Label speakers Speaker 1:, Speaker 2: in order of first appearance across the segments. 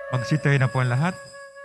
Speaker 1: Magsitayo na po ang lahat.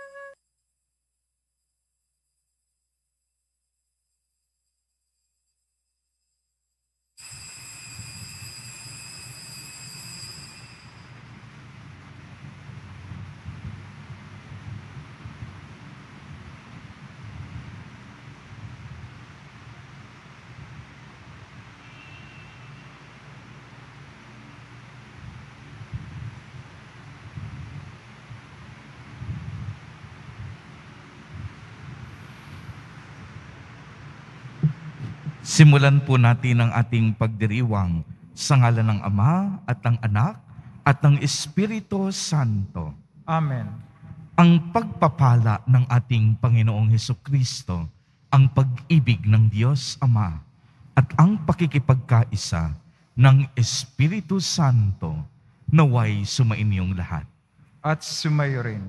Speaker 1: Simulan po natin ang ating pagdiriwang sa ngalan ng Ama at ng Anak at ng Espiritu Santo.
Speaker 2: Amen.
Speaker 1: Ang pagpapala ng ating Panginoong Hesukristo, ang pag-ibig ng Diyos Ama at ang pakikipagkaisa ng Espiritu Santo naway sumainyong lahat.
Speaker 2: At sumayo rin.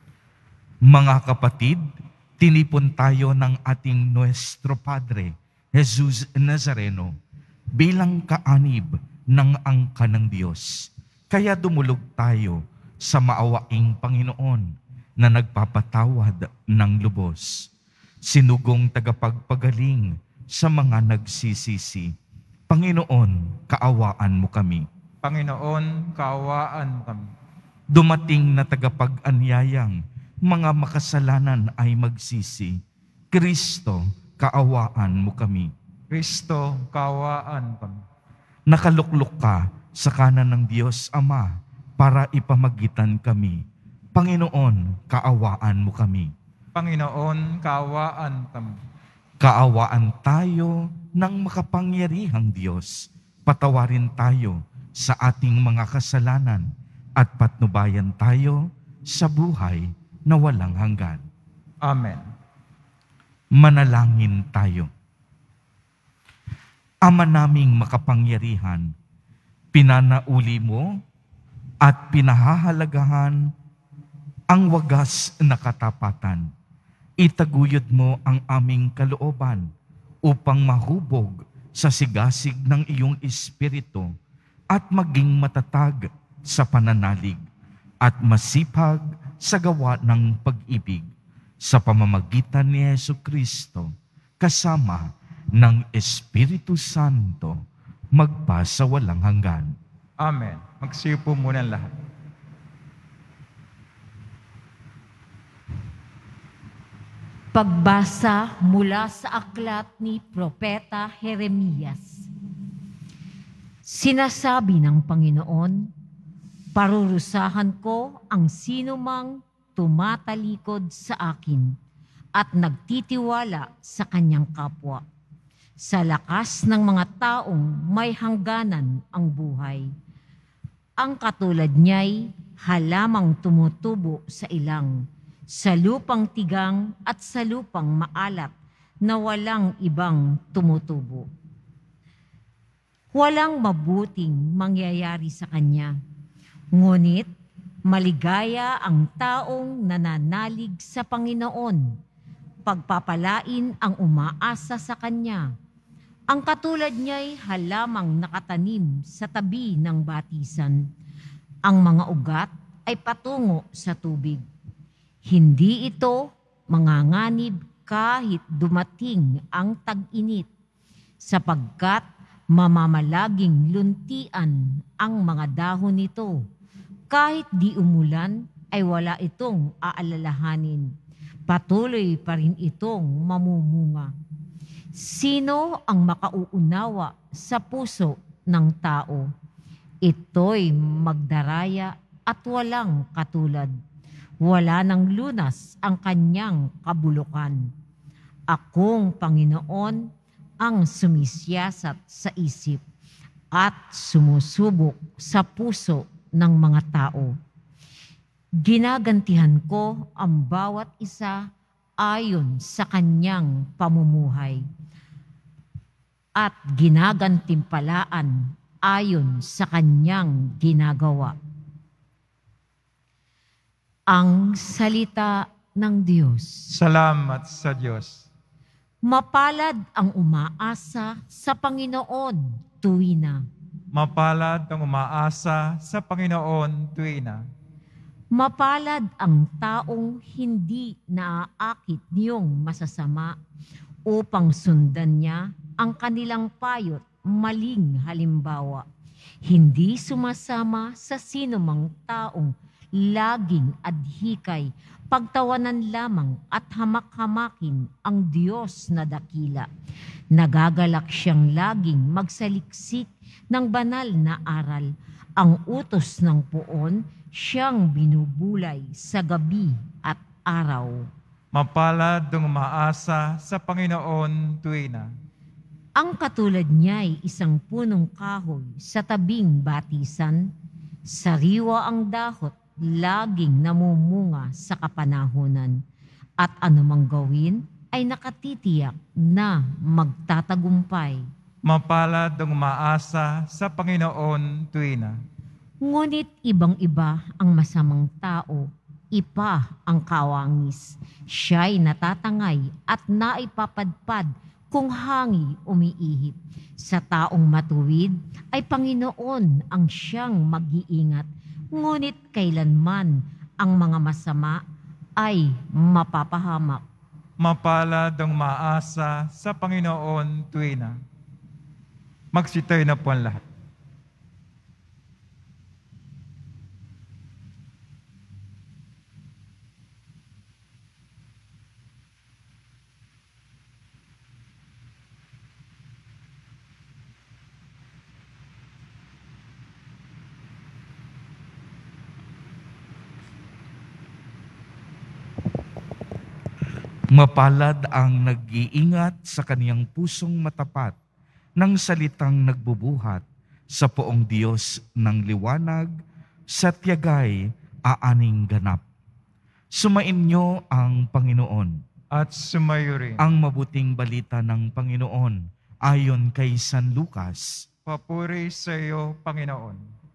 Speaker 1: Mga kapatid, tinipon tayo ng ating Nuestro Padre, Jesus Nazareno, bilang kaanib ng angka ng Diyos. Kaya dumulog tayo sa maawaing Panginoon na nagpapatawad ng lubos. Sinugong tagapagpagaling sa mga nagsisisi. Panginoon, kaawaan mo kami.
Speaker 2: Panginoon, kaawaan mo kami.
Speaker 1: Dumating na tagapag-anyayang mga makasalanan ay magsisi. Kristo, kaawaan mo kami.
Speaker 2: Kristo, kaawaan mo kami.
Speaker 1: Nakaluklok ka sa kanan ng Diyos Ama para ipamagitan kami. Panginoon, kaawaan mo kami.
Speaker 2: Panginoon, kaawaan mo kami.
Speaker 1: Kaawaan tayo ng makapangyarihang Diyos. Patawarin tayo sa ating mga kasalanan at patnubayan tayo sa buhay na walang hanggan.
Speaker 2: Amen.
Speaker 1: Manalangin tayo. Ama naming makapangyarihan, pinanauli mo at pinahahalagahan ang wagas na katapatan. Itaguyod mo ang aming kalooban upang mahubog sa sigasig ng iyong Espiritu at maging matatag sa pananalig at masipag sa gawa ng pag-ibig sa pamamagitan ni Jesucristo kasama ng Espiritu Santo magpasawalang hanggan.
Speaker 2: Amen. Magsiyo po muna lahat.
Speaker 3: Pagbasa mula sa aklat ni Propeta Jeremias. Sinasabi ng Panginoon, parurusahan ko ang sinumang tumatalikod sa akin at nagtitiwala sa kanyang kapwa. Sa lakas ng mga taong may hangganan ang buhay. Ang katulad niya'y halamang tumutubo sa ilang, sa lupang tigang at sa lupang maalat na walang ibang tumutubo. Walang mabuting mangyayari sa kanya, ngunit maligaya ang taong nananalig sa Panginoon, pagpapalain ang umaasa sa Kanya. Ang katulad niya'y halamang nakatanim sa tabi ng batisan. Ang mga ugat ay patungo sa tubig. Hindi ito manganganib kahit dumating ang tag-init, sapagkat mamamalaging luntian ang mga dahon nito. Kahit di umulan, ay wala itong aalalahanin. Patuloy pa rin itong mamumunga. Sino ang makauunawa sa puso ng tao? Ito'y magdaraya at walang katulad. Wala ng lunas ang kanyang kabulukan. Akong Panginoon ang sumisyasat sa isip at sumusubok sa puso ng mga tao. Ginagantihan ko ang bawat isa ayon sa kanyang pamumuhay at ginagantimpalaan ayon sa kanyang ginagawa. Ang salita ng Diyos.
Speaker 2: Salamat sa Diyos.
Speaker 3: Mapalad ang umaasa sa Panginoon tuwina.
Speaker 2: Mapalad ang umaasa sa Panginoon tuwina.
Speaker 3: Mapalad ang taong hindi naaakit niyong masasama upang sundan niya ang kanilang payo't maling halimbawa. Hindi sumasama sa sinumang taong laging adhikay, pagtawanan lamang at hamak-hamakin ang Diyos na dakila. Nagagalak siyang laging magsaliksik ng banal na aral. Ang utos ng poon, siyang binubulay sa gabi at araw.
Speaker 2: Mapalad ang umaasa sa Panginoon tuwina.
Speaker 3: Ang katulad niya'y isang punong kahoy sa tabing batisan. Sariwa ang dahot, laging namumunga sa kapanahunan. At anumang gawin ay nakatitiyak na magtatagumpay.
Speaker 2: Mapalad ang umaasa sa Panginoon tuwina.
Speaker 3: Ngunit ibang-iba ang masamang tao, ipa ang kawangis. Siya'y natatangay at naipapadpad kung hangi umiihip. Sa taong matuwid ay Panginoon ang siyang mag-iingat. Ngunit kailanman ang mga masama ay mapapahamak.
Speaker 2: Mapalad ang umaasa sa Panginoon tuwina. Magsitayo na po ang lahat.
Speaker 1: Mapalad ang nag-iingat sa kaniyang pusong matapat ng salitang nagbubuhat sa poong Diyos ng liwanag, sa tiyagay aaning ganap. Sumain niyo ang Panginoon.
Speaker 2: At sumayo rin.
Speaker 1: Ang mabuting balita ng Panginoon ayon kay San Lucas.
Speaker 2: Papuri sa iyo, Panginoon.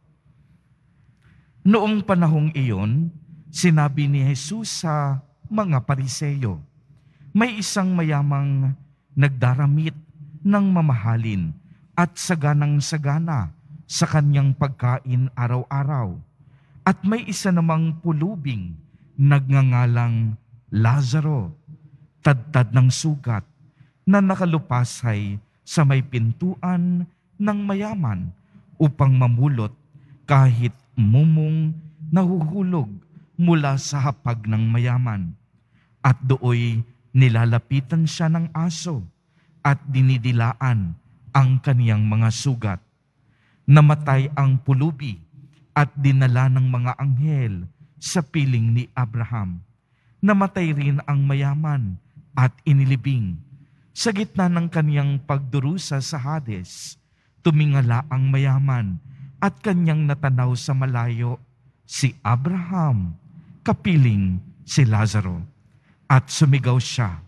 Speaker 1: Noong panahong iyon, sinabi ni Jesus sa mga Pariseyo, may isang mayamang nagdaramit ng mamahalin at saganang-sagana sa kanyang pagkain araw-araw. At may isa namang pulubing nagngangalang Lazaro, tadtad ng sugat, na nakalupasay sa may pintuan ng mayaman upang mamulot kahit mumong nahuhulog mula sa hapag ng mayaman. At dooy nilalapitan siya ng aso at dinidilaan ang kaniyang mga sugat. Namatay ang pulubi at dinala ng mga anghel sa piling ni Abraham. Namatay rin ang mayaman at inilibing. Sa gitna ng kaniyang pagdurusa sa Hades, tumingala ang mayaman at kanyang natanaw sa malayo si Abraham, kapiling si Lazaro. At sumigaw siya,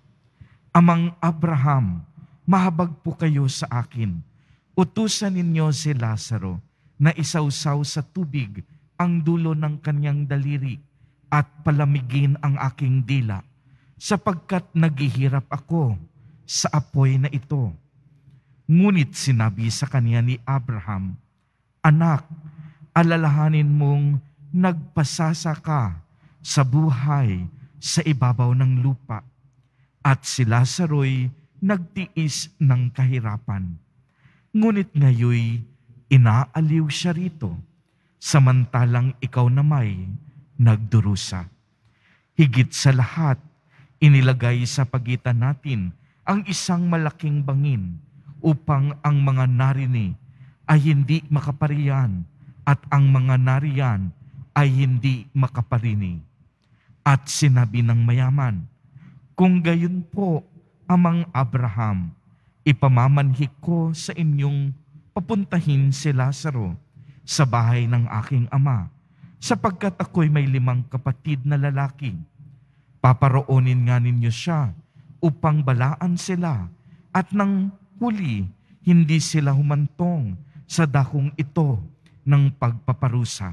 Speaker 1: Amang Abraham, mahabag po kayo sa akin. Utusan ninyo si Lazaro na isawsaw sa tubig ang dulo ng kanyang daliri at palamigin ang aking dila, sapagkat naghihirap ako sa apoy na ito. Ngunit sinabi sa kanya ni Abraham, Anak, alalahanin mong nagpasasa ka sa buhay sa ibabaw ng lupa, at si Lazaro'y nagtiis ng kahirapan. Ngunit ngayoy inaaliw siya rito, samantalang ikaw na may nagdurusa. Higit sa lahat, inilagay sa pagitan natin ang isang malaking bangin upang ang mga narini ay hindi makapariyan at ang mga nariyan ay hindi makaparini. At sinabi ng mayaman, Kung gayon po, Amang Abraham, ipamamanhik ko sa inyong papuntahin si Lazaro sa bahay ng aking ama, sapagkat ako'y may 5 kapatid na lalaki. Paparoonin nga ninyo siya upang balaan sila, at nang huli, hindi sila humantong sa dakong ito ng pagpaparusa.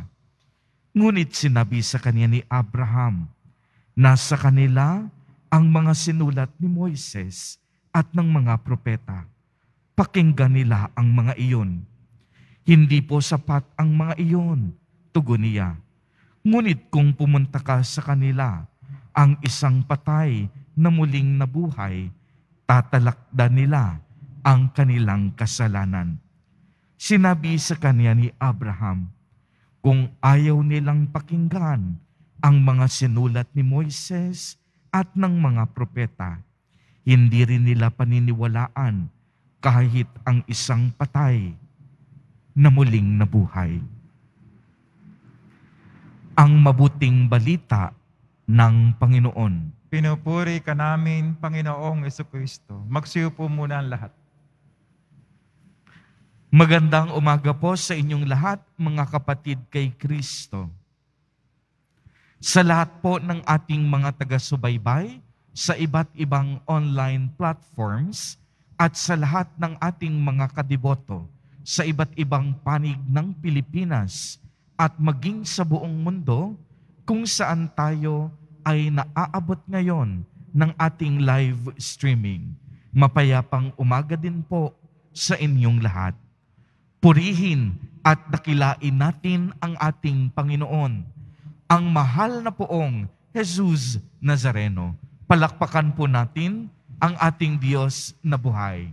Speaker 1: Ngunit sinabi sa kanya ni Abraham, Nasa kanila ang mga sinulat ni Moises at ng mga propeta. Pakinggan nila ang mga iyon. Hindi po sapat ang mga iyon, tugon niya. Ngunit kung pumunta ka sa kanila, ang isang patay na muling nabuhay, tatalakdan nila ang kanilang kasalanan. Sinabi sa kanya ni Abraham, kung ayaw nilang pakinggan ang mga sinulat ni Moises at ng mga propeta, hindi rin nila paniniwalaan kahit ang isang patay na muling nabuhay. Ang mabuting balita ng Panginoon.
Speaker 2: Pinupuri ka namin, Panginoong Jesucristo. Magsiupo muna ang lahat.
Speaker 1: Magandang umaga po sa inyong lahat, mga kapatid kay Kristo. Sa lahat po ng ating mga taga-subaybay sa iba't ibang online platforms at sa lahat ng ating mga kadiboto sa iba't ibang panig ng Pilipinas at maging sa buong mundo kung saan tayo ay naaabot ngayon ng ating live streaming. Mapayapang umaga din po sa inyong lahat. Purihin at dakilain natin ang ating Panginoon, ang mahal na poong Jesus Nazareno. Palakpakan po natin ang ating Diyos na buhay.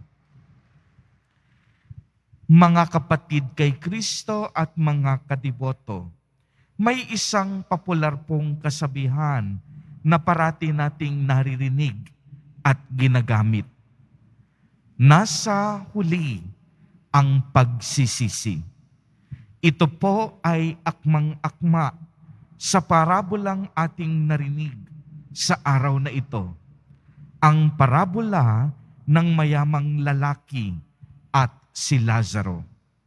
Speaker 1: Mga kapatid kay Kristo at mga kadiboto, may isang popular pong kasabihan na parati nating naririnig at ginagamit. Nasa huli ang pagsisisi. Ito po ay akmang-akma sa parabolang ating narinig sa araw na ito. Ang parabola ng mayamang lalaki at si Lazaro.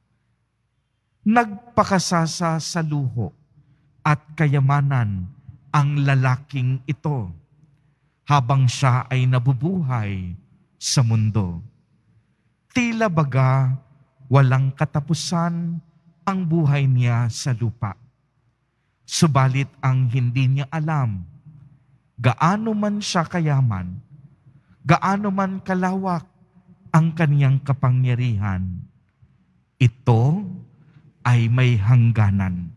Speaker 1: Nagpakasasa sa luho at kayamanan ang lalaking ito habang siya ay nabubuhay sa mundo. Tila baga walang katapusan ang buhay niya sa lupa. Subalit ang hindi niya alam, gaano man siya kayaman, gaano man kalawak ang kaniyang kapangyarihan, ito ay may hangganan.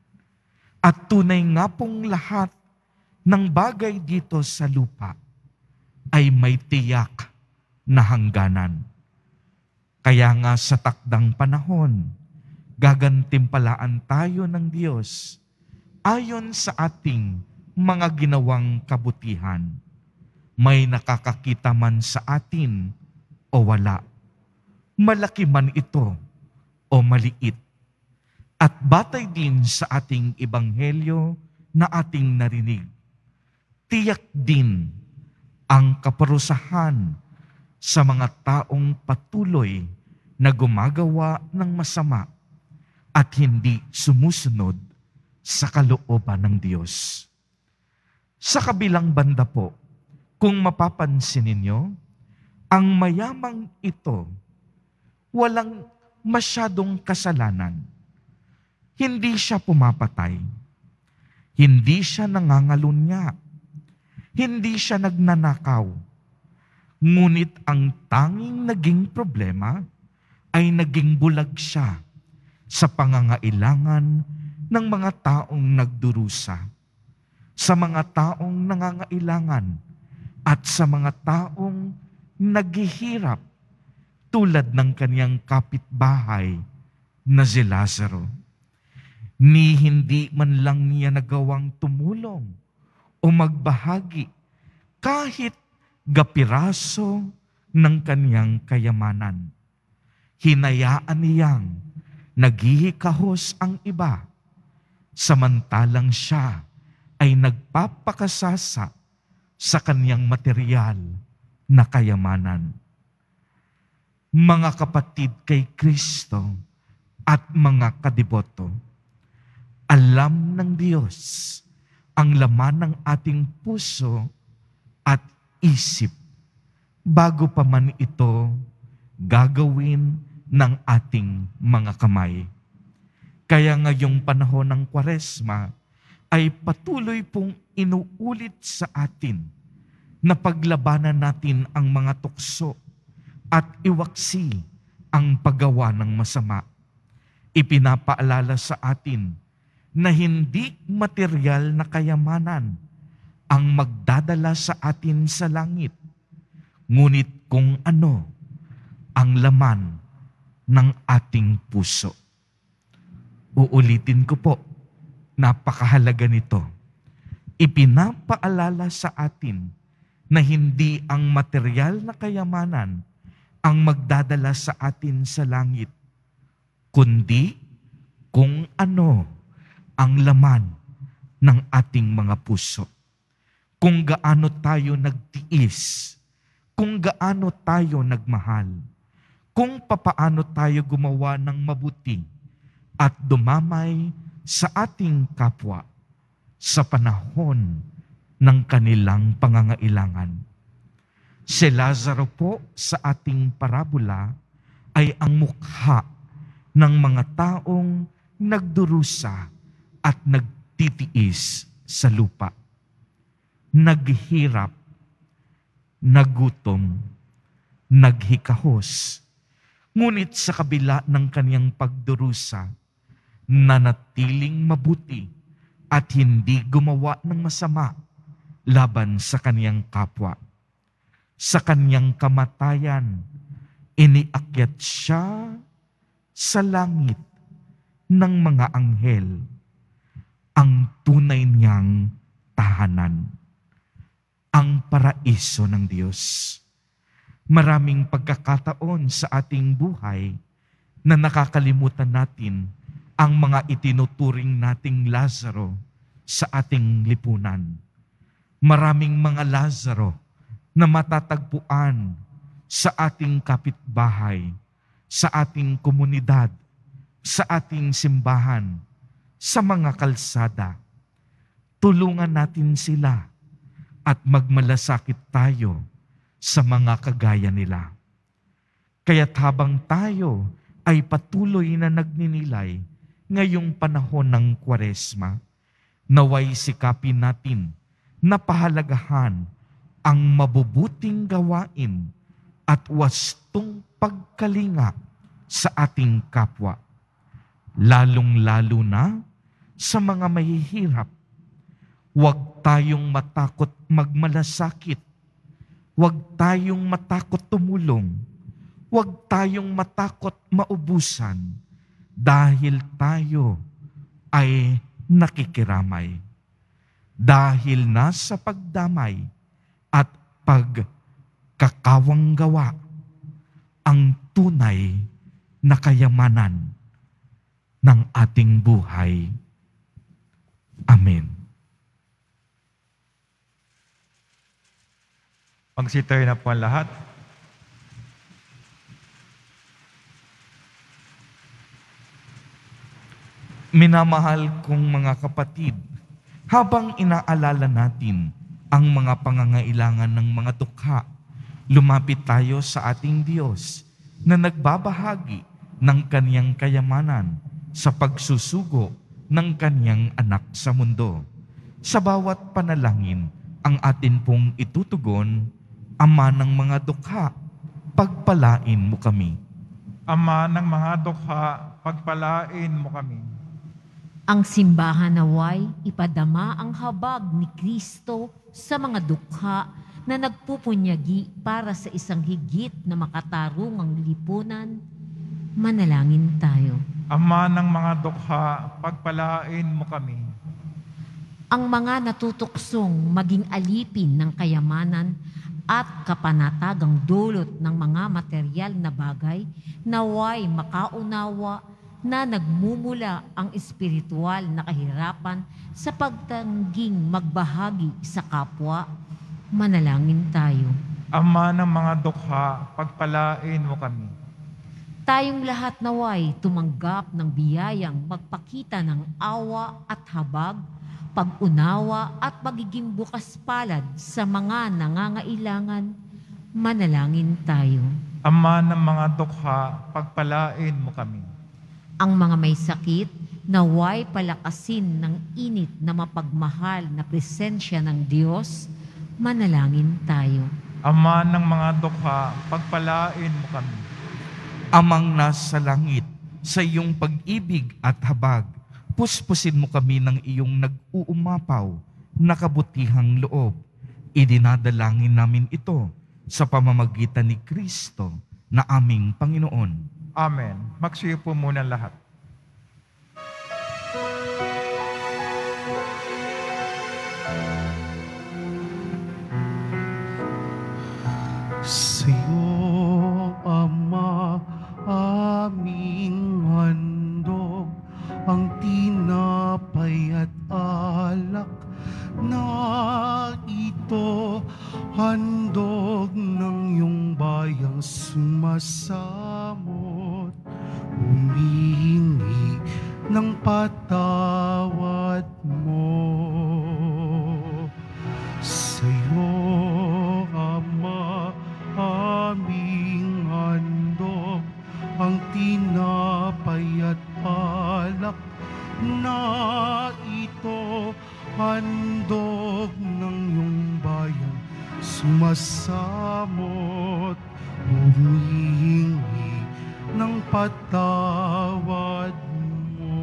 Speaker 1: At tunay nga pong lahat ng bagay dito sa lupa ay may tiyak na hangganan. Kaya nga sa takdang panahon, gagantimpalaan tayo ng Diyos ayon sa ating mga ginawang kabutihan. May nakakakita man sa atin o wala. Malaki man ito o maliit. At batay din sa ating ebanghelyo na ating narinig, tiyak din ang kaparusahan sa mga taong patuloy na gumagawa ng masama at hindi sumusunod sa kalooban ng Diyos. Sa kabilang banda po, kung mapapansin ninyo, ang mayamang ito, walang masyadong kasalanan. Hindi siya pumapatay. Hindi siya nangangalunya. Hindi siya nagnanakaw. Ngunit ang tanging naging problema ay naging bulag siya sa pangangailangan ng mga taong nagdurusa, sa mga taong nangangailangan, at sa mga taong naghihirap tulad ng kaniyang kapitbahay na si Lazaro. Ni hindi man lang niya nagawang tumulong o magbahagi kahit gapiraso ng kaniyang kayamanan. Hinayaan niyang naghihikahos ang iba, samantalang siya ay nagpapakasasa sa kaniyang material na kayamanan. Mga kapatid kay Kristo at mga kadiboto, alam ng Diyos ang laman ng ating puso at isip bago pa man ito gagawin ng ating mga kamay. Kaya ngayong panahon ng Kwaresma ay patuloy pong inuulit sa atin na paglabanan natin ang mga tukso at iwaksi ang paggawa ng masama. Ipinapaalala sa atin na hindi material na kayamanan ang magdadala sa atin sa langit, ngunit kung ano ang laman ng ating puso. Uulitin ko po, napakahalaga nito. Ipinapaalala sa atin na hindi ang material na kayamanan ang magdadala sa atin sa langit, kundi kung ano ang laman ng ating mga puso. Kung gaano tayo nagtiis, kung gaano tayo nagmahal, kung papaano tayo gumawa ng mabuti at dumamay sa ating kapwa sa panahon ng kanilang pangangailangan. Si Lazaro po sa ating parabola ay ang mukha ng mga taong nagdurusa at nagtitiis sa lupa. Naghirap, nagutom, naghikahos. Ngunit sa kabila ng kaniyang pagdurusa, nanatiling mabuti at hindi gumawa ng masama laban sa kaniyang kapwa. Sa kaniyang kamatayan, iniakyat siya sa langit ng mga anghel, ang tunay niyang tahanan, ang paraiso ng Diyos. Maraming pagkakataon sa ating buhay na nakakalimutan natin ang mga itinuturing nating Lazaro sa ating lipunan. Maraming mga Lazaro na matatagpuan sa ating kapitbahay, sa ating komunidad, sa ating simbahan, sa mga kalsada. Tulungan natin sila at magmalasakit tayo sa mga kagaya nila. Kaya't habang tayo ay patuloy na nagninilay ngayong panahon ng Kwaresma, naway sikapin natin na pahalagahan ang mabubuting gawain at wastong pagkalinga sa ating kapwa, lalong-lalo na sa mga mahihirap. Huwag tayong matakot magmalasakit. Huwag tayong matakot tumulong. Huwag tayong matakot maubusan dahil tayo ay nakikiramay. Dahil nasa pagdamay at pagkakawang gawa ang tunay na kayamanan ng ating buhay. Amen.
Speaker 2: Magsitayo na po ang lahat.
Speaker 1: Minamahal kong mga kapatid, habang inaalala natin ang mga pangangailangan ng mga dukha, lumapit tayo sa ating Diyos na nagbabahagi ng kaniyang kayamanan sa pagsusugo ng kaniyang anak sa mundo. Sa bawat panalangin, ang atin pong itutugon, Ama ng mga dukha, pagpalain mo kami.
Speaker 2: Ama ng mga dukha, pagpalain mo kami.
Speaker 3: Ang simbahan naway ipadama ang habag ni Kristo sa mga dukha na nagpupunyagi para sa isang higit na makatarungang lipunan. Manalangin tayo.
Speaker 2: Ama ng mga dukha, pagpalain mo kami.
Speaker 3: Ang mga natutuksong maging alipin ng kayamanan at kapanatagang dulot ng mga material na bagay, naway makaunawa na nagmumula ang espiritual na kahirapan sa pagtangging magbahagi sa kapwa. Manalangin tayo.
Speaker 2: Ama ng mga dukha, pagpalain mo kami.
Speaker 3: Tayong lahat naway tumanggap ng biyayang magpakita ng awa at habag, pag-unawa at pagiging bukas palad sa mga nangangailangan. Manalangin tayo.
Speaker 2: Ama ng mga dukha, pagpalain mo kami.
Speaker 3: Ang mga may sakit, naway palakasin ng init na mapagmahal na presensya ng Diyos. Manalangin tayo.
Speaker 2: Ama ng mga dukha, pagpalain mo kami.
Speaker 1: Amang nasa langit, sa iyong pag-ibig at habag, Puspusin mo kami ng iyong nag-uumapaw na kabutihang loob. Idinadalangin namin ito sa pamamagitan ni Kristo na aming Panginoon.
Speaker 2: Amen. Magsiyo po muna lahat.
Speaker 4: Sa'yo, Ama, aming handog, ang tinapay at alak na ito, handog ng iyong bayang sumasamot, humihingi ng patawad mo. Sa'yo, Ama, aming handog, ang tinapay at alak na ito, handog ng iyong bayan sumasamot, humihingi ng patawad mo.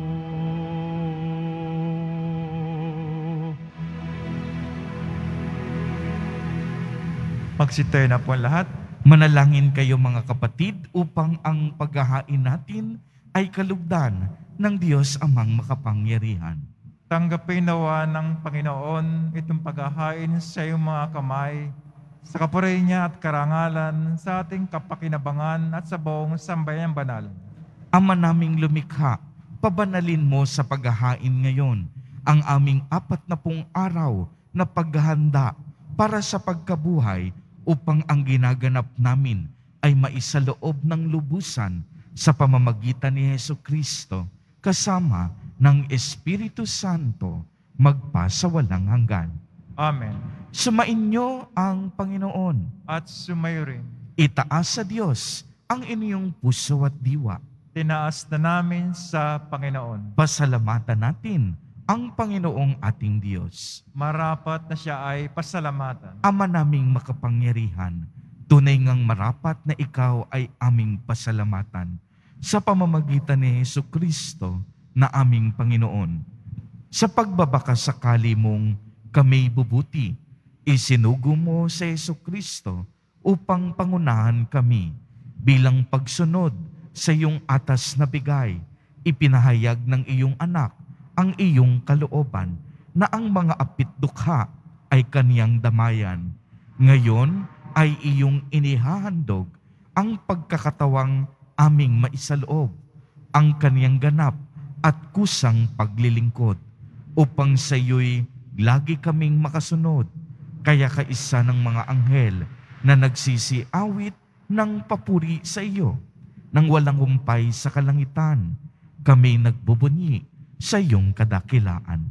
Speaker 2: Magsitayo na po ang lahat.
Speaker 1: Manalangin kayo mga kapatid upang ang paghahain natin ay kalugdan ng Diyos Amang makapangyarihan.
Speaker 2: Tanggapin nawa ng Panginoon itong paghahain sa iyong mga kamay, sa kapurihan niya at karangalan, sa ating kapakinabangan at sa buong sambayang banal.
Speaker 1: Ama naming lumikha, pabanalin mo sa paghahain ngayon ang aming 40 araw na paghahanda para sa pagkabuhay upang ang ginaganap namin ay maisaloob ng lubusan sa pamamagitan ni Jesucristo kasama ng Espiritu Santo magpasawalang hanggan.
Speaker 2: Amen.
Speaker 1: Sumainyo ang Panginoon.
Speaker 2: At sumayo rin.
Speaker 1: Itaas sa Diyos ang inyong puso at diwa.
Speaker 2: Tinaas na namin sa Panginoon.
Speaker 1: Pasalamatan natin ang Panginoong ating Diyos.
Speaker 2: Marapat na siya ay pasalamatan.
Speaker 1: Ama naming makapangyarihan, tunay ngang marapat na ikaw ay aming pasalamatan sa pamamagitan ni Jesucristo na aming Panginoon. Sa pagbabakasakali mong kami bubuti, isinugo mo sa Jesucristo upang pangunahan kami bilang pagsunod sa iyong atas na bigay. Ipinahayag ng iyong anak ang iyong kalooban na ang mga apit-dukha ay kaniyang damayan. Ngayon ay iyong inihahandog ang pagkakatawang aming maisaloob, ang kaniyang ganap at kusang paglilingkod, upang sa iyo'y lagi kaming makasunod. Kaya kaisa ng mga anghel na nagsisiawit ng papuri sa iyo, nang walang humpay sa kalangitan, kami nagbubunyi sa iyong kadakilaan.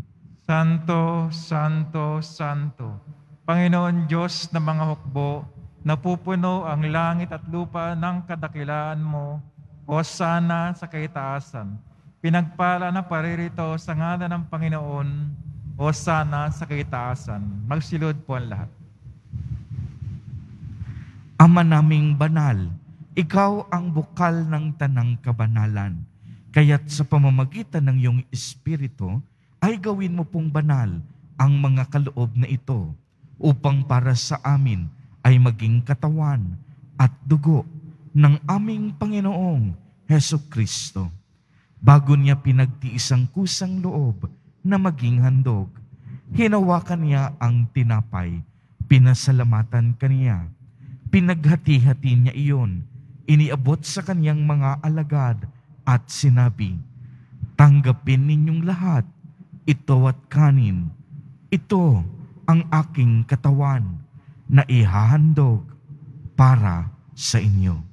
Speaker 2: Santo, Santo, Santo, Panginoon Diyos ng mga hukbo, napupuno ang langit at lupa ng kadakilaan mo, Hosana sa kaitaasan. Pinagpala na paririto sa ngalan ng Panginoon, Hosana sa kaitaasan. Magsilod po ang lahat.
Speaker 1: Ama naming banal, ikaw ang bukal ng tanang kabanalan. Kaya't sa pamamagitan ng iyong Espiritu, ay gawin mo pong banal ang mga kaloob na ito, upang para sa amin ay maging katawan at dugo ng aming Panginoong Hesukristo. Bago niya pinagtiis ang kusang loob na maging handog, hinawakan niya ang tinapay, pinasalamatan kaniya, pinaghati-hati niya iyon, iniabot sa kaniyang mga alagad at sinabi, "Tanggapin ninyong lahat, ito at kanin. Ito ang aking katawan na ihahandog para sa inyo."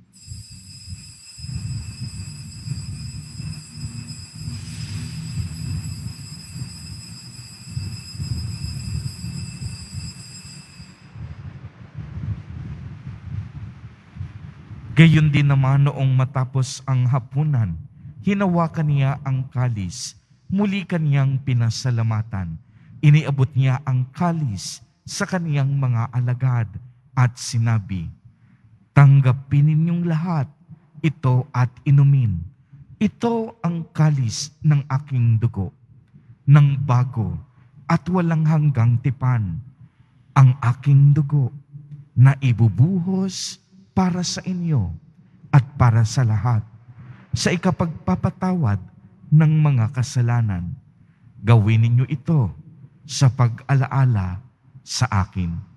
Speaker 1: Gayon din naman noong matapos ang hapunan, hinawakan niya ang kalis, muli kaniyang pinasalamatan. Iniabot niya ang kalis sa kaniyang mga alagad at sinabi, "Tanggapin ninyong lahat ito at inumin. Ito ang kalis ng aking dugo, ng bago at walang hanggang tipan, ang aking dugo na ibubuhos para sa inyo at para sa lahat, sa ikapagpapatawad ng mga kasalanan. Gawin ninyo ito sa pag-alaala sa akin.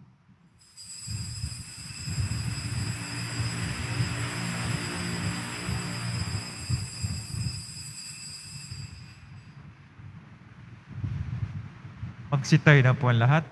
Speaker 2: Magsitayo na po ang lahat.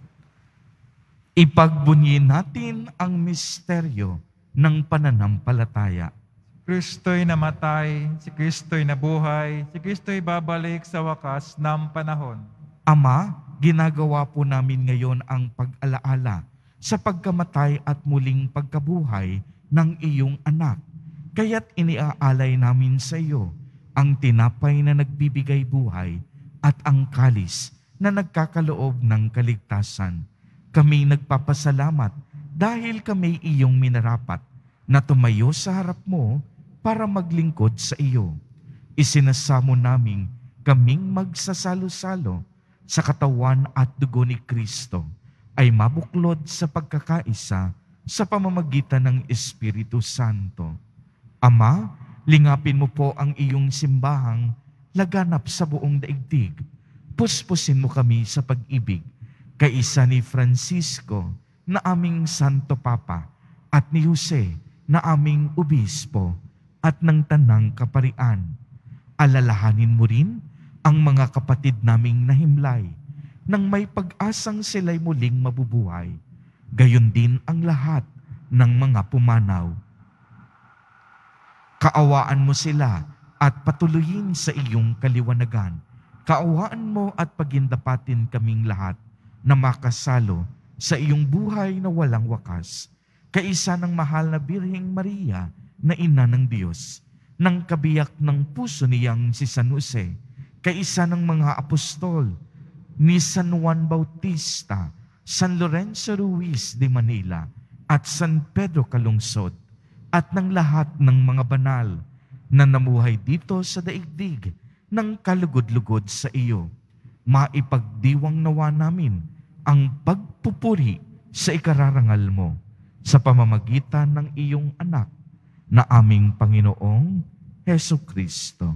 Speaker 1: Ipagbunyin natin ang misteryo ng pananampalataya.
Speaker 2: Kristo'y namatay, si Kristo'y nabuhay, si Kristo'y babalik sa wakas ng panahon.
Speaker 1: Ama, ginagawa po namin ngayon ang pag-alaala sa pagkamatay at muling pagkabuhay ng iyong anak. Kaya't iniaalay namin sa iyo ang tinapay na nagbibigay buhay at ang kalis na nagkakaloob ng kaligtasan. Kami nagpapasalamat dahil kami iyong minarapat na tumayo sa harap mo para maglingkod sa iyo. Isinasamo namin kaming magsasalo-salo sa katawan at dugo ni Kristo ay mabuklod sa pagkakaisa sa pamamagitan ng Espiritu Santo. Ama, lingapin mo po ang iyong simbahang laganap sa buong daigdig. Puspusin mo kami sa pag-ibig, kaisa ni Francisco na aming Santo Papa at ni Jose na aming Obispo at ng Tanang Kaparian. Alalahanin mo rin ang mga kapatid naming nahimlay nang may pag-asang sila'y muling mabubuhay. Gayon din ang lahat ng mga pumanaw. Kaawaan mo sila at patuloyin sa iyong kaliwanagan. Kaawaan mo at pagindapatin kaming lahat na makasalo sa iyong buhay na walang wakas. Kaisa ng mahal na Birheng Maria na ina ng Diyos, ng kabiyak ng puso niyang si San Jose, kaisa ng mga apostol ni San Juan Bautista, San Lorenzo Ruiz de Manila, at San Pedro Calungsod, at ng lahat ng mga banal na namuhay dito sa daigdig ng kalugod-lugod sa iyo. Maipagdiwang nawa namin ang pagpupuri sa ikararangal mo sa pamamagitan ng iyong anak na aming Panginoong Heso Kristo.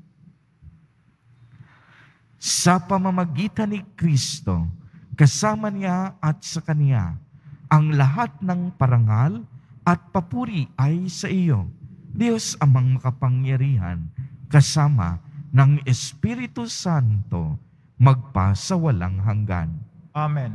Speaker 1: Sa pamamagitan ni Kristo, kasama niya at sa Kanya, ang lahat ng parangal at papuri ay sa iyo, Diyos amang makapangyarihan, kasama ng Espiritu Santo, magpa sa walang hanggan.
Speaker 2: Amen.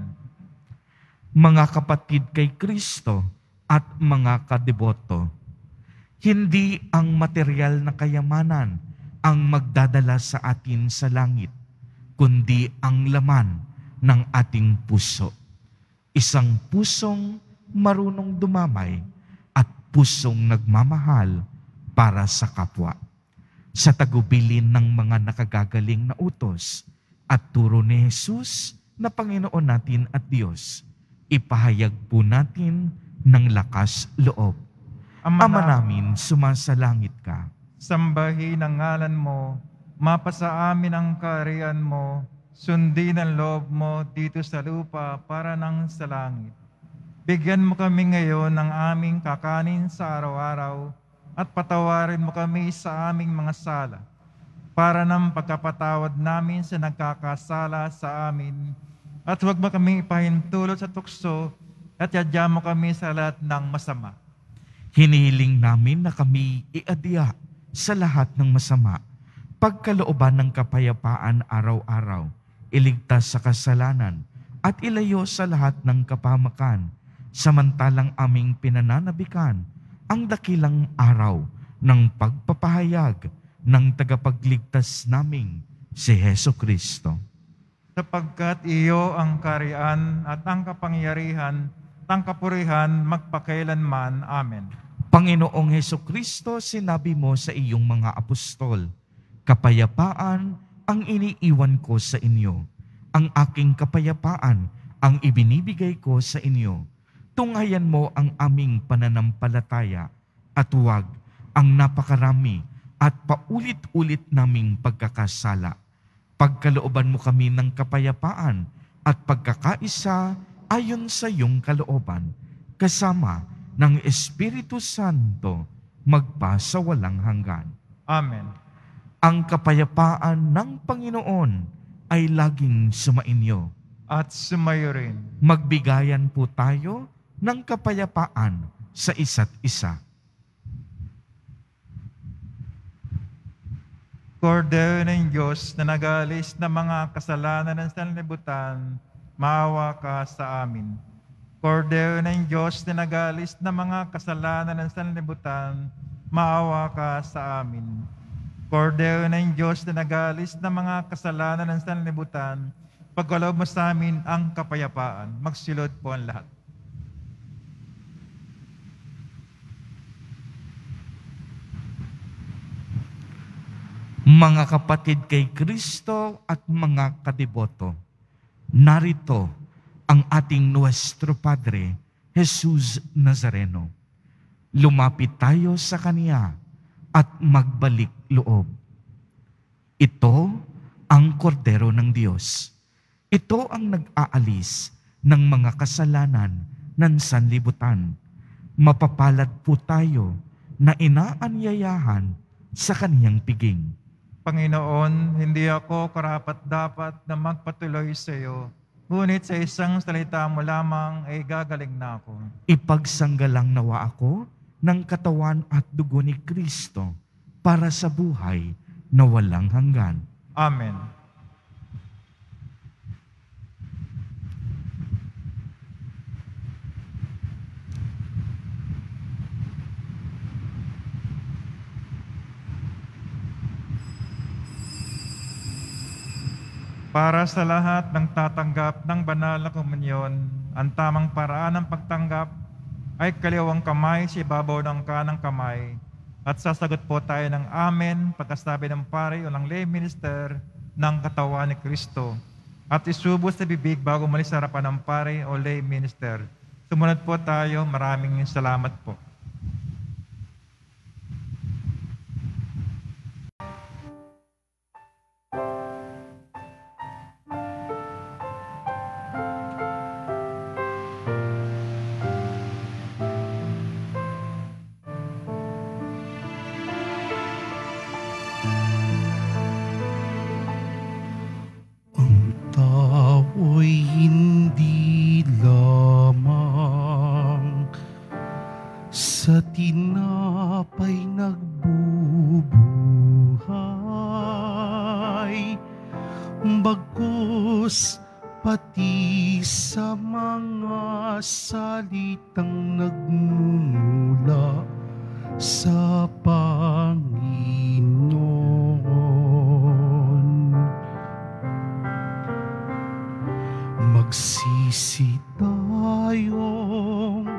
Speaker 1: Mga kapatid kay Kristo at mga kadeboto, hindi ang material na kayamanan ang magdadala sa atin sa langit, kundi ang laman ng ating puso. Isang pusong marunong dumamay at pusong nagmamahal para sa kapwa. Sa tagubilin ng mga nakagagaling na utos at turo ni Jesus na Panginoon natin at Diyos, ipahayag po natin ng lakas loob. Ama namin, sumasalangit ka.
Speaker 2: Sambahin ang ngalan mo, mapasa amin ang kaharian mo, sundin ang loob mo dito sa lupa para nang sa langit. Bigyan mo kami ngayon ng aming kakanin sa araw-araw at patawarin mo kami sa aming mga sala para ng pagkapatawad namin sa nagkakasala sa amin. At huwag mo kami ipahintulot sa tukso at yadya mo kami sa lahat ng masama.
Speaker 1: Hinihiling namin na kami iadya sa lahat ng masama, pagkalooban ng kapayapaan araw-araw, iligtas sa kasalanan at ilayo sa lahat ng kapahamakan, samantalang aming pinananabikan ang dakilang araw ng pagpapahayag ng tagapagligtas naming si Heso Kristo.
Speaker 2: Sapagkat iyo ang kaharian at ang kapangyarihan at ang kapurihan magpakailanman. Amen.
Speaker 1: Panginoong Heso Kristo, sinabi mo sa iyong mga apostol, kapayapaan ang iniiwan ko sa inyo. Ang aking kapayapaan ang ibinibigay ko sa inyo. Tunghayan mo ang aming pananampalataya at huwag ang napakarami at paulit-ulit naming pagkakasala. Pagkalooban mo kami ng kapayapaan at pagkakaisa ayon sa iyong kalooban, kasama ng Espiritu Santo, magpa sa walang hanggan.
Speaker 2: Amen.
Speaker 1: Ang kapayapaan ng Panginoon ay laging sumainyo.
Speaker 2: At sumayo rin.
Speaker 1: Magbigayan po tayo ng kapayapaan sa isa't isa.
Speaker 2: Kordero ng Diyos na nag-aalis ng mga kasalanan ng sanlibutan, maawa ka sa amin. Kordero ng Diyos na nag-aalis ng mga kasalanan ng sanlibutan, maawa ka sa amin. Kordero ng Diyos na nag-aalis ng mga kasalanan ng sanlibutan, pagkaloob mo sa amin ang kapayapaan. Magsilod po ang lahat.
Speaker 1: Mga kapatid kay Kristo at mga kadiboto, narito ang ating Nuestro Padre, Jesus Nazareno. Lumapit tayo sa Kanya at magbalik loob. Ito ang kordero ng Diyos. Ito ang nag-aalis ng mga kasalanan ng sanlibutan. Mapapalad po tayo na inaanyayahan sa Kaniyang piging.
Speaker 2: Panginoon, hindi ako karapat-dapat na magpatuloy sa iyo, ngunit sa isang salita mo lamang ay gagaling na ako.
Speaker 1: Ipagsanggalang nawa ako ng katawan at dugo ni Kristo para sa buhay na walang hanggan.
Speaker 2: Amen. Para sa lahat ng tatanggap ng banal na komunyon, ang tamang paraan ng pagtanggap ay kaliwang kamay sa ibabaw ng kanang kamay. At sasagot po tayo ng Amen pagkasabi ng pare o ng lay minister ng katawan ni Kristo. At isubo sa bibig bago umalis sa harapan ng pare o lay minister. Sumunod po tayo. Maraming salamat po.
Speaker 4: Tao'y hindi lamang sa tinapay nagbubuhay, bagkus pati sa mga salitang nagmumula sa Panginoon. Magsisi tayong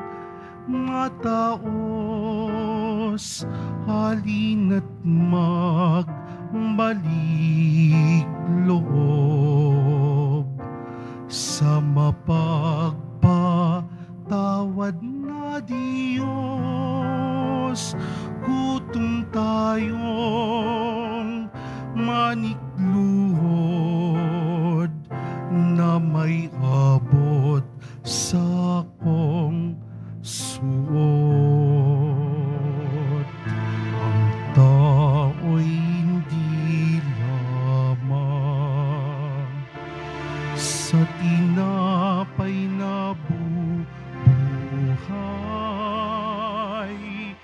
Speaker 4: mataos, halina't magbalik loob sa mapagpatawad na Diyos. Gutom tayong manikluhod na may abot sa kong suot. Ang tao'y hindi lamang sa tinapay na bubuhay,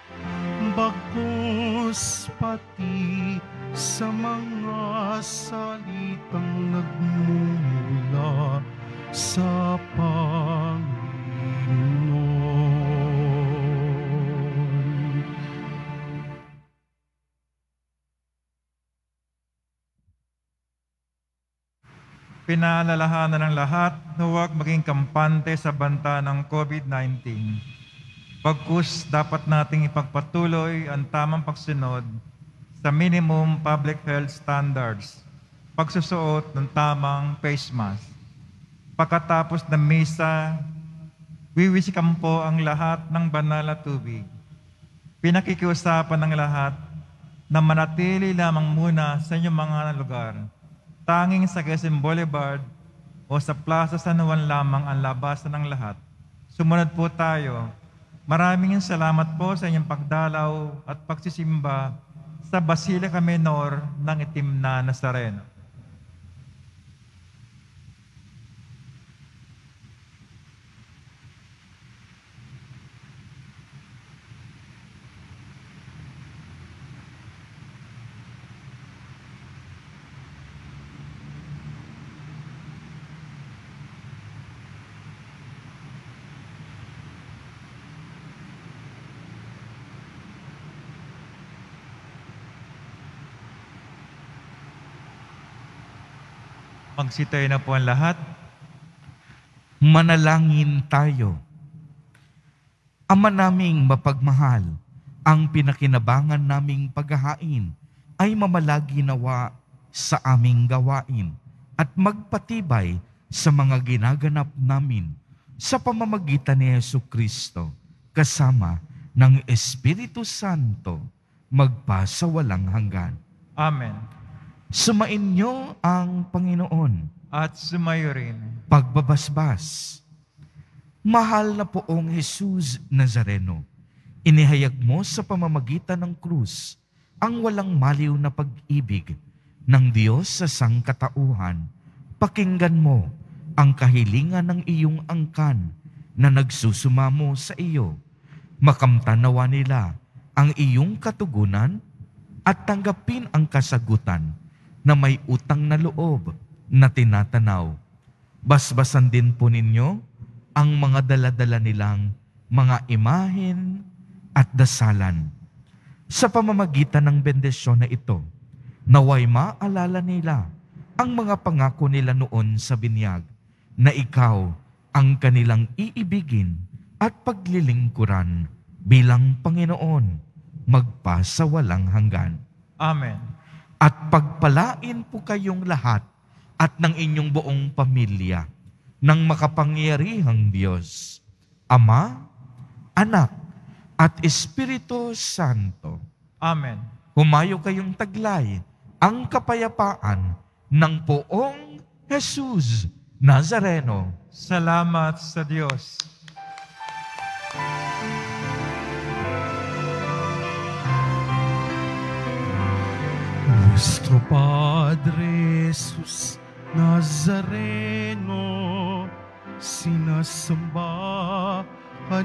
Speaker 4: bagkus pati sa mga salitang nagmumula sa Panginoon.
Speaker 2: Pinaalalahanan ng lahat na huwag maging kampante sa banta ng COVID-19. Pagkus dapat nating ipagpatuloy ang tamang pagsunod sa minimum public health standards, pagsusuot ng tamang face mask. Pagkatapos ng misa, wiwisikan po ang lahat ng banal na tubig. Pinakikiusapan ng lahat na manatili lamang muna sa inyong mga lugar. Tanging sa Quezon Boulevard o sa Plaza San Juan lamang ang labasan ng lahat. Sumunod po tayo. Maraming salamat po sa inyong pagdalaw at pagsisimba sa Basilica Minor ng Itim na Nazareno. Magsitayo na po ang lahat.
Speaker 1: Manalangin tayo. Ama naming mapagmahal, ang pinakinabangan naming paghahain ay mamalagi nawa sa aming gawain at magpatibay sa mga ginaganap namin sa pamamagitan ni Jesucristo kasama ng Espiritu Santo magpasawalang hanggan.
Speaker 2: Amen.
Speaker 1: Sumainyo ang Panginoon.
Speaker 2: At sumayo rin.
Speaker 1: Pagbabasbas. Mahal na poong Jesus Nazareno, inihayag mo sa pamamagitan ng krus ang walang maliw na pag-ibig ng Diyos sa sangkatauhan. Pakinggan mo ang kahilingan ng iyong angkan na nagsusumamo sa iyo. Makamtanawa nila ang iyong katugunan at tanggapin ang kasagutan na may utang na loob na tinatanaw. Basbasan din po ninyo ang mga dala-dala nilang mga imahen at dasalan. Sa pamamagitan ng bendisyon na ito, naway maalala nila ang mga pangako nila noon sa binyag na ikaw ang kanilang iibigin at paglilingkuran bilang Panginoon magpasawalang hanggan.
Speaker 2: Amen.
Speaker 1: At pagpalain po kayong lahat at ng inyong buong pamilya ng makapangyarihang Diyos, Ama, Anak, at Espiritu Santo.
Speaker 2: Amen.
Speaker 1: Humayo kayong taglay ang kapayapaan ng poong Jesus Nazareno.
Speaker 2: Salamat sa Diyos.
Speaker 4: Nuestro Padre Jesus Nazareno, sinasamba ka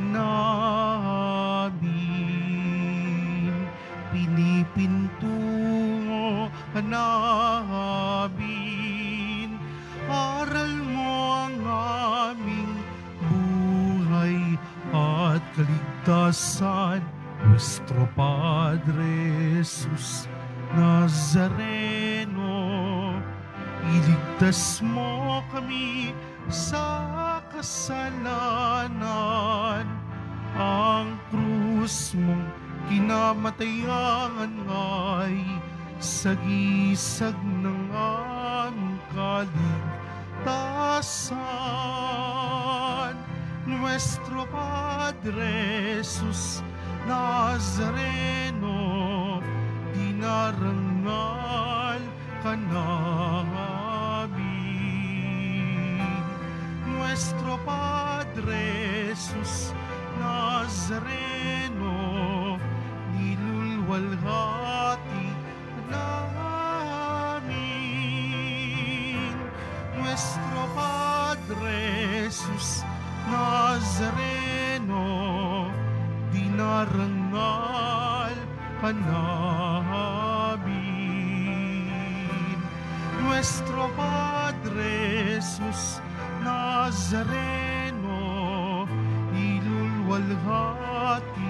Speaker 4: namin, pinipintungo ka namin, aral mo ang aming buhay at kaligtasan. Nuestro Padre Jesus Nazareno, iligtas mo kami sa kasalanan. Ang krus mong kinamatayan ay sagisag ng aming kaligtasan. Nuestro Padre Jesus Nazareno, dinarangal ka namin. Nuestro Padre Jesus Nazareno, nilulwalhati namin. Nuestro Padre Jesus Nazareno, dinarangal ka namin. Nuestro Padre Jesus Nazareno, ilulwalhati